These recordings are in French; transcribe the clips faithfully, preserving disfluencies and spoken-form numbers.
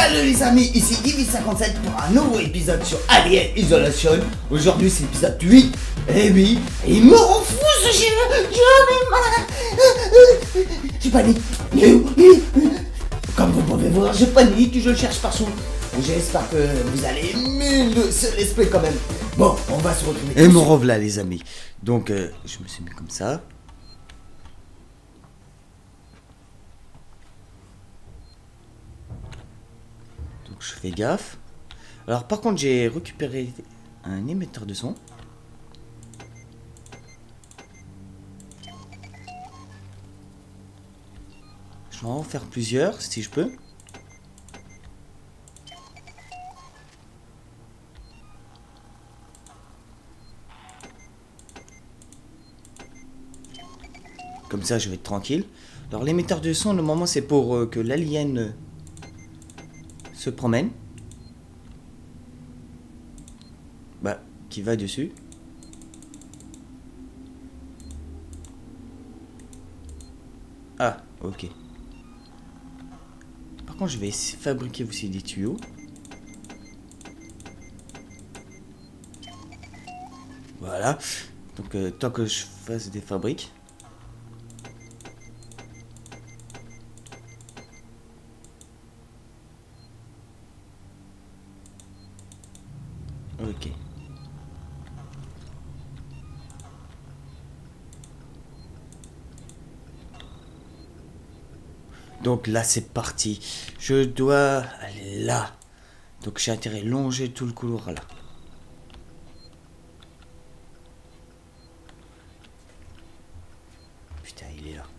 Salut les amis, ici Divi cinquante-sept pour un nouveau épisode sur Alien Isolation. Aujourd'hui c'est l'épisode huit. Eh oui, il me rend fou ce chien. Je panique. Comme vous pouvez voir, je panique, je le cherche partout. J'espère que vous allez mieux sur l'esprit quand même. Bon, on va se retrouver. Et me revoilà les amis. Donc euh, je me suis mis comme ça. Donc je fais gaffe. Alors par contre j'ai récupéré un émetteur de son. Je vais en faire plusieurs si je peux. Comme ça je vais être tranquille. Alors l'émetteur de son, normalement c'est pour euh, que l'alien euh, se promène. Bah, qui va dessus. Ah, ok. Par contre je vais fabriquer aussi des tuyaux. Voilà. Donc euh, tant que je fasse des fabriques. Ok. Donc là c'est parti. Je dois aller là. Donc j'ai intérêt à longer tout le couloir là. Putain, il est là.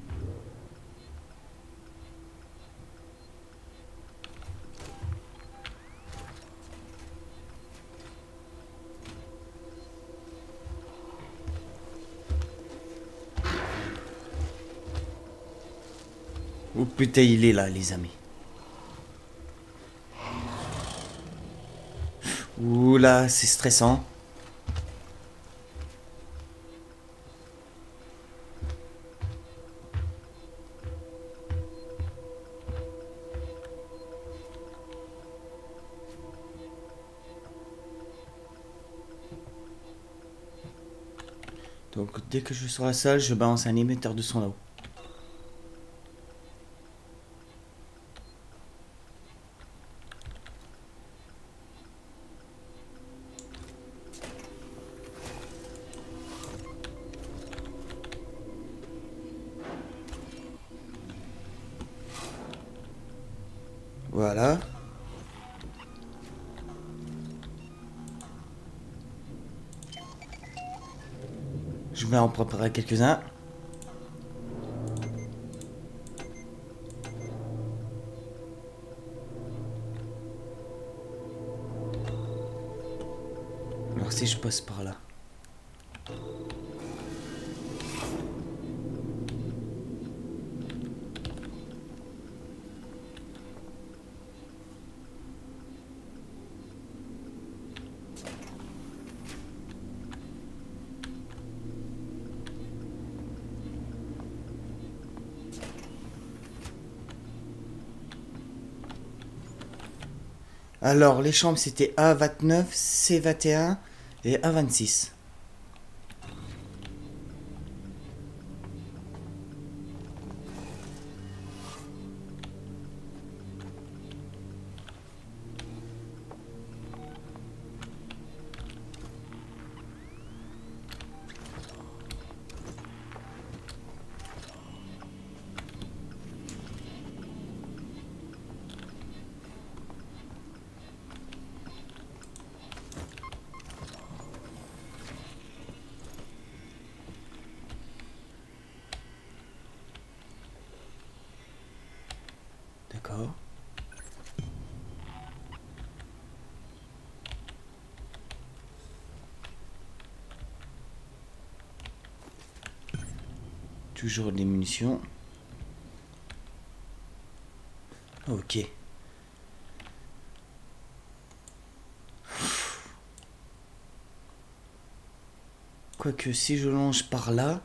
Oh putain, il est là, les amis. Ouh là, c'est stressant. Donc dès que je suis sur la salle, je balance un émetteur de son là-haut. Voilà. Je vais en préparer quelques-uns. Alors si je passe par là. Alors, les chambres, c'était A vingt-neuf, C vingt et un et A vingt-six. D'accord. Toujours des munitions. Ok. Quoique si je longe par là...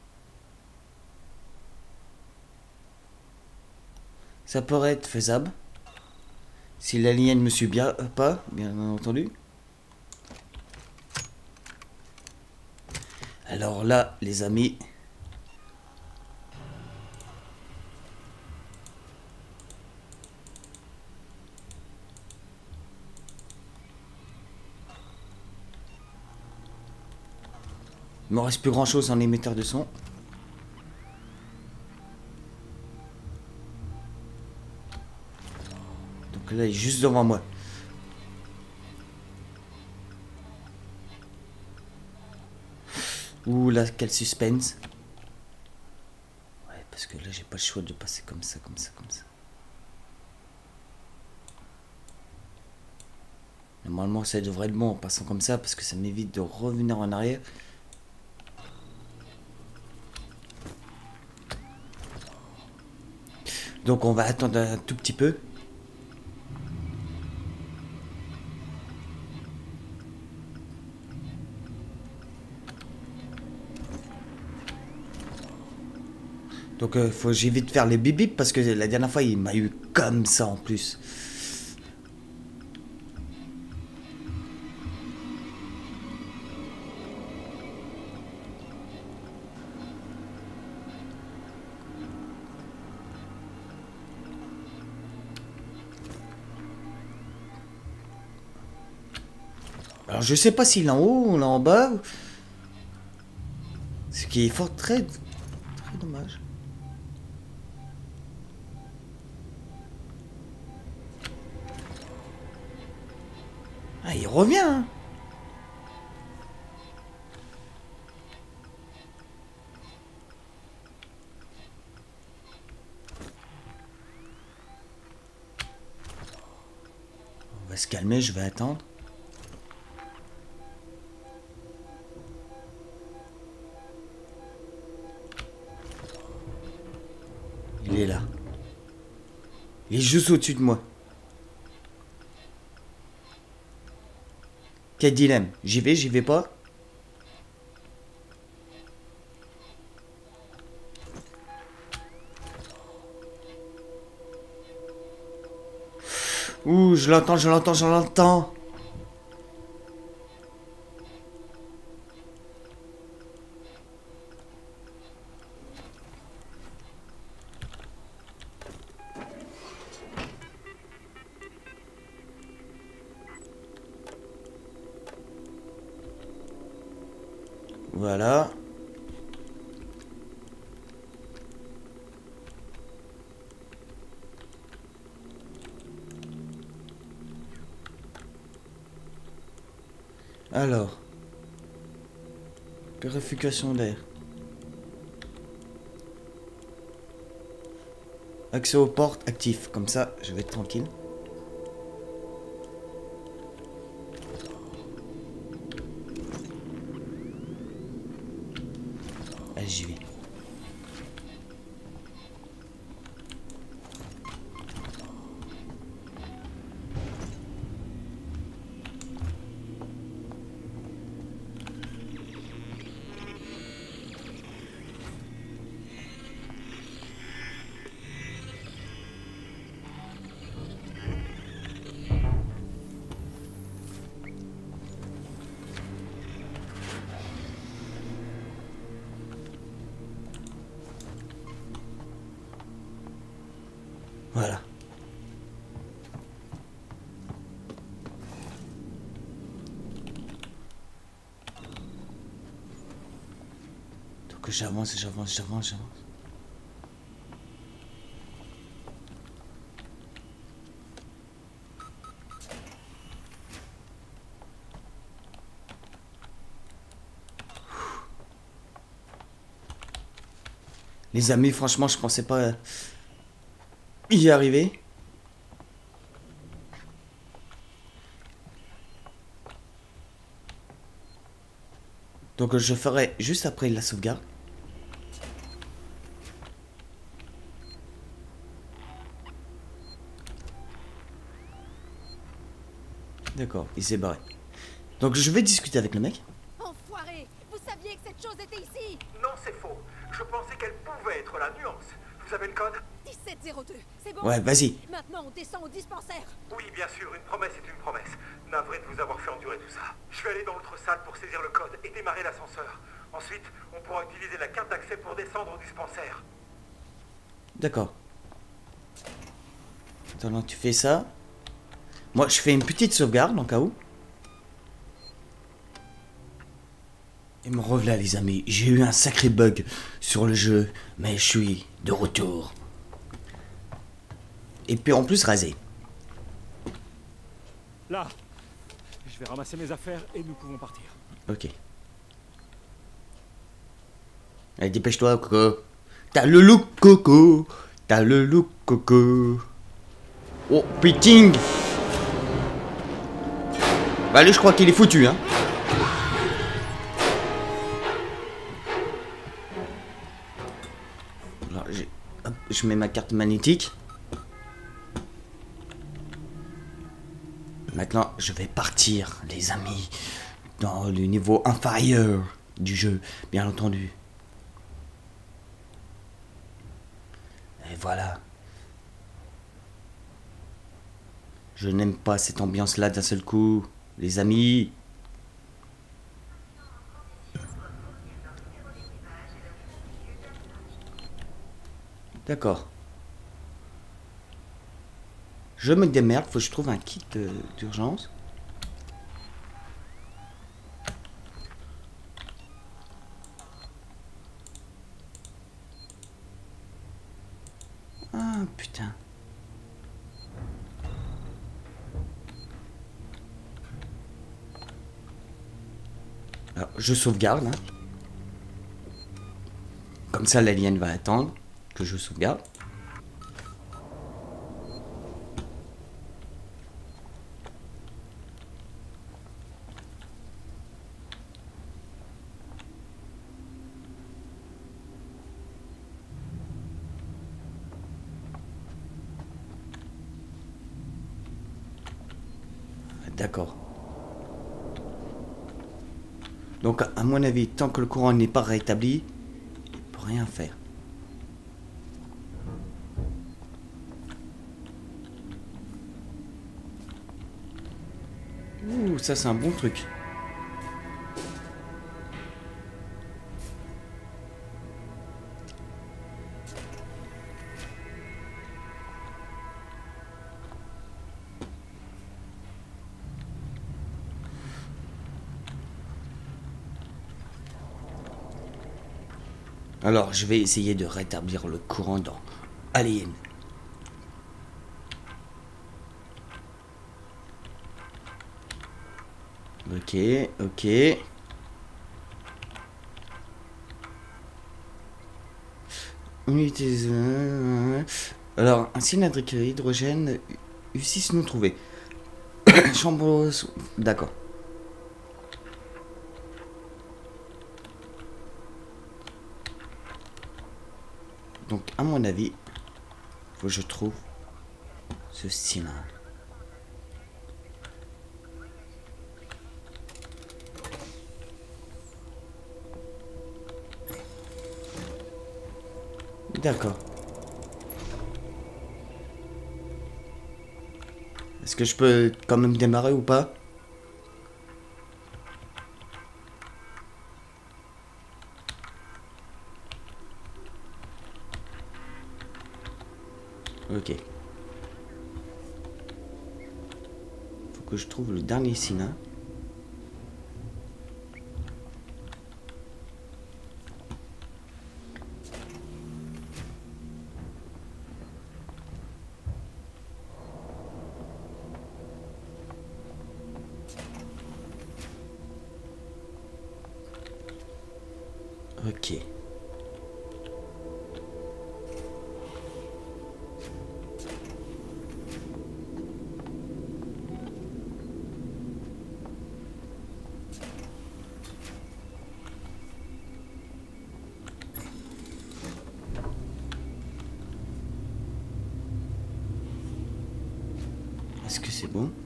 Ça pourrait être faisable. Si l'alien me suit bien, euh, pas, bien entendu. Alors là, les amis... Il me reste plus grand chose en émetteur de son. Donc là, il est juste devant moi. Ouh là, quel suspense. Ouais, parce que là, j'ai pas le choix de passer comme ça, comme ça, comme ça. Normalement, ça devrait être bon en passant comme ça, parce que ça m'évite de revenir en arrière. Donc on va attendre un tout petit peu. Donc euh, faut que j'évite de faire les bip bip parce que la dernière fois il m'a eu comme ça en plus. Alors je sais pas s'il est en haut ou là en bas. Ce qui est fort très très dommage. Ah, il revient hein. On va se calmer, je vais attendre. Il est là. Il est juste au-dessus de moi. Quel dilemme? J'y vais, j'y vais pas? Ouh, je l'entends, je l'entends, je l'entends. Voilà. Alors. Purification d'air. Accès aux portes actif. Comme ça, je vais être tranquille. Allez, j'y vais. Voilà. Donc j'avance, j'avance, j'avance, j'avance. Les amis, franchement, je pensais pas y arriver. Donc je ferai juste après la sauvegarde. D'accord, il s'est barré. Donc je vais discuter avec le mec. Enfoiré! Vous saviez que cette chose était ici? Non, c'est faux. Je pensais qu'elle pouvait être la nuance. Vous avez le code? dix-sept sept zéro deux, c'est bon? Ouais, vas-y. Maintenant, on descend au dispensaire. Oui, bien sûr, une promesse est une promesse. Navré de vous avoir fait endurer tout ça. Je vais aller dans l'autre salle pour saisir le code et démarrer l'ascenseur. Ensuite, on pourra utiliser la carte d'accès pour descendre au dispensaire. D'accord. Attends, tu fais ça. Moi, je fais une petite sauvegarde, en cas où. Et me revoilà, les amis. J'ai eu un sacré bug sur le jeu, mais je suis de retour. Et puis, en plus, rasé. Là, je vais ramasser mes affaires et nous pouvons partir. Ok. Allez, dépêche-toi, Coco. T'as le look, Coco. T'as le look, Coco. Oh, pitting. Bah, lui, je crois qu'il est foutu, hein. Alors, hop, je mets ma carte magnétique. Maintenant, je vais partir, les amis, dans le niveau inférieur du jeu, bien entendu. Et voilà. Je n'aime pas cette ambiance-là d'un seul coup, les amis. D'accord. Je me démerde, faut que je trouve un kit euh, d'urgence. Ah putain. Alors, je sauvegarde. Hein. Comme ça, l'alien va attendre que je sauvegarde. D'accord. Donc, à mon avis, tant que le courant n'est pas rétabli, il ne peut rien faire. Ouh, ça c'est un bon truc. Alors, je vais essayer de rétablir le courant dans Alien. Ok, ok. Unité. Alors, un cylindre hydrogène U six non trouvé. Chambre. D'accord. Donc, à mon avis, faut que je trouve ce cylindre. D'accord. Est-ce que je peux quand même démarrer ou pas? Ok. Faut que je trouve le dernier cylindre. Ok. Est-ce que c'est bon?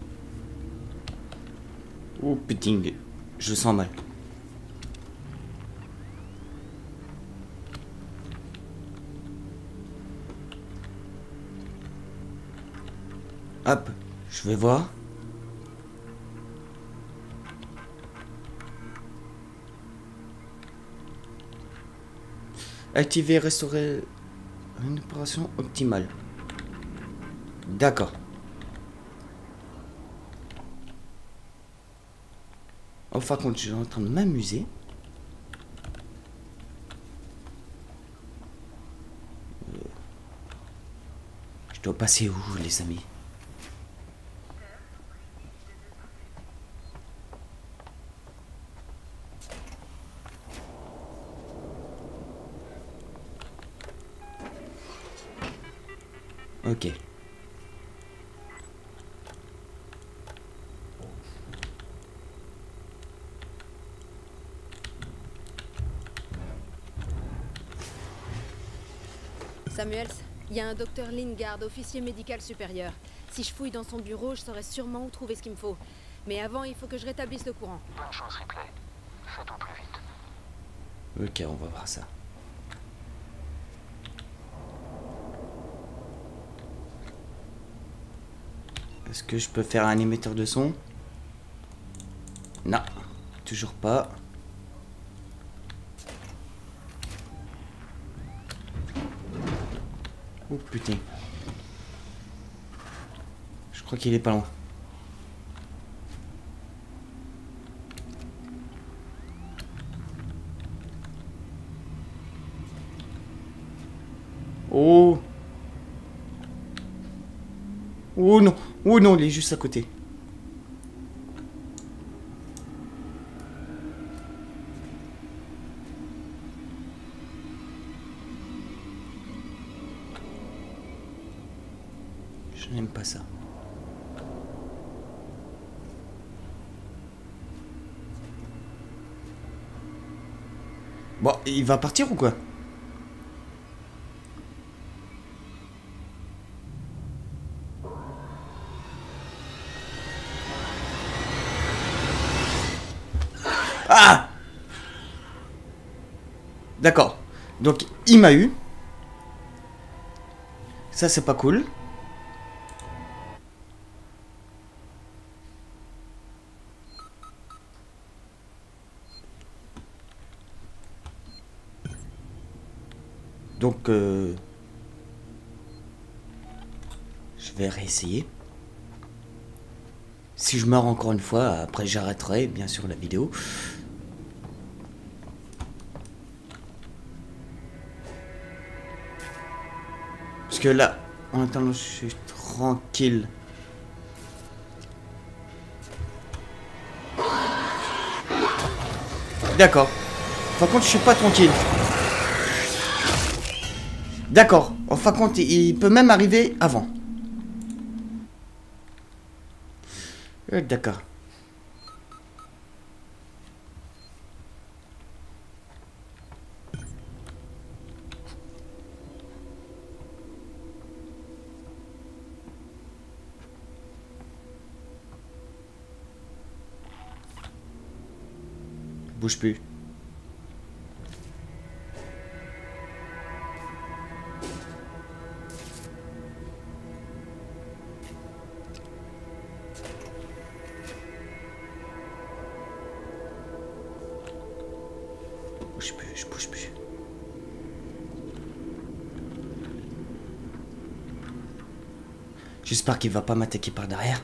Oh putain, je sens mal. Hop, je vais voir. Activer, restaurer une opération optimale. D'accord. Enfin, quand je suis en train de m'amuser. Euh, je dois passer où, les amis? Ok. Samuels, il y a un docteur Lingard, officier médical supérieur. Si je fouille dans son bureau, je saurai sûrement où trouver ce qu'il me faut. Mais avant, il faut que je rétablisse le courant. Bonne chance, Ripley. Faites au plus vite. Ok, on va voir ça. Est-ce que je peux faire un émetteur de son? Non, toujours pas. Oh putain. Je crois qu'il est pas loin. Oh. Oh non. Oh non, il est juste à côté. Je n'aime pas ça. Bon, il va partir ou quoi? Ah! D'accord. Donc, il m'a eu. Ça, c'est pas cool. Donc, euh, je vais réessayer. Si je meurs encore une fois, après j'arrêterai bien sûr la vidéo. Parce que là, en attendant, je suis tranquille. D'accord. Par contre, je suis pas tranquille. D'accord. Enfin, compte, il peut même arriver avant. Euh, D'accord. Bouge plus. Bouge plus, je bouge plus. J'espère qu'il va pas m'attaquer par derrière.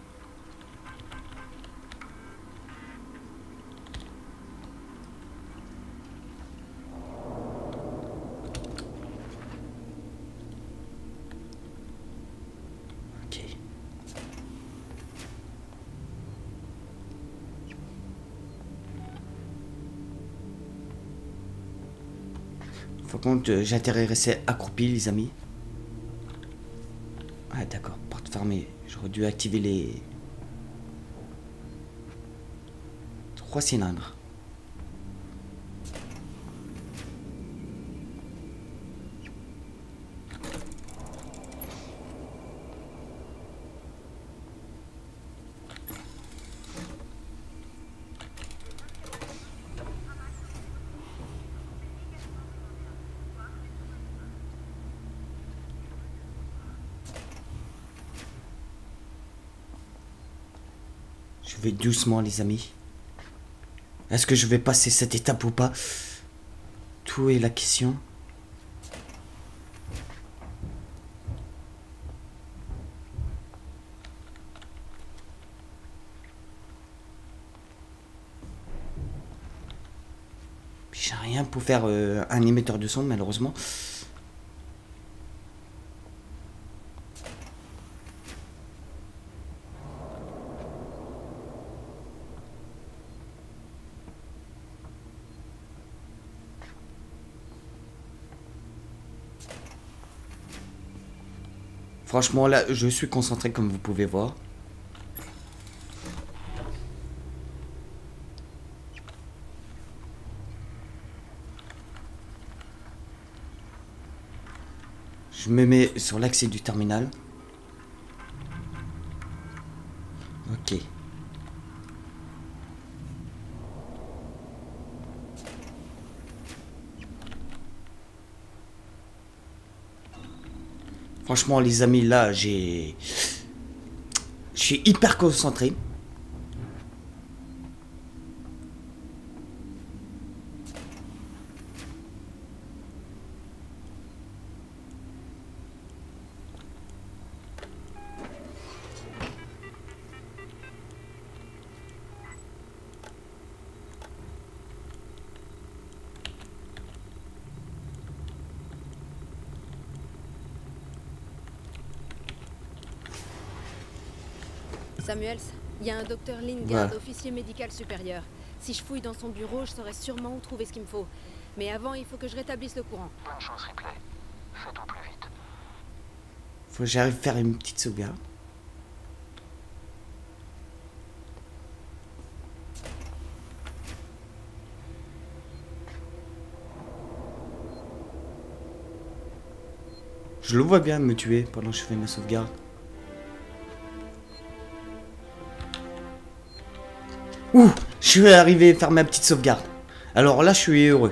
Ok. Faut compte, j'atterrirai accroupi, les amis. Ah d'accord, porte fermée. J'aurais dû activer les trois cylindres. Je vais doucement, les amis. Est-ce que je vais passer cette étape ou pas? Tout est la question. J'ai rien pour faire euh, un émetteur de son, malheureusement. Franchement, là, je suis concentré comme vous pouvez voir. Je me mets sur l'accès du terminal. Ok. Franchement, les amis, là, j'ai... Je suis hyper concentré. Samuels, il y a un docteur Lingard, ouais. officier médical supérieur. Si je fouille dans son bureau, je saurai sûrement où trouver ce qu'il me faut. Mais avant, il faut que je rétablisse le courant. Bonne chance, Ripley. Faites au plus vite. Faut que j'arrive à faire une petite sauvegarde. Je le vois bien me tuer pendant que je fais ma sauvegarde. Ouh, je suis arrivé à faire ma petite sauvegarde. Alors là, je suis heureux.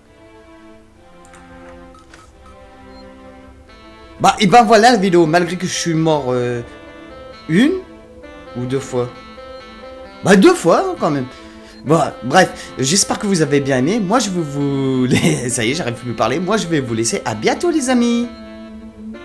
Bah, et ben voilà la vidéo. Malgré que je suis mort euh, une ou deux fois. Bah, deux fois quand même. Bon, bref, j'espère que vous avez bien aimé. Moi, je vais vous... Ça y est, j'arrive plus à parler. Moi, je vais vous laisser. À bientôt, les amis.